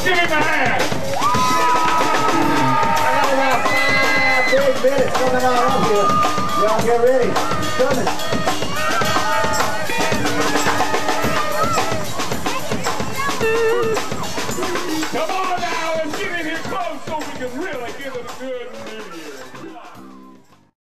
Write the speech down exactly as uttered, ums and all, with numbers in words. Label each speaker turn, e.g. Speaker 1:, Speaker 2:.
Speaker 1: give him a hand.
Speaker 2: I got about five big minutes coming on up here. Y'all get ready. Coming.
Speaker 1: Come on now, let's get in here close so we can really give it a good